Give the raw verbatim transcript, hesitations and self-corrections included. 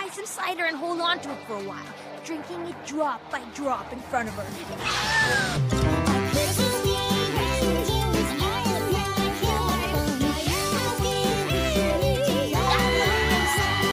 some cider and hold on to it for a while, drinking it drop by drop in front of her.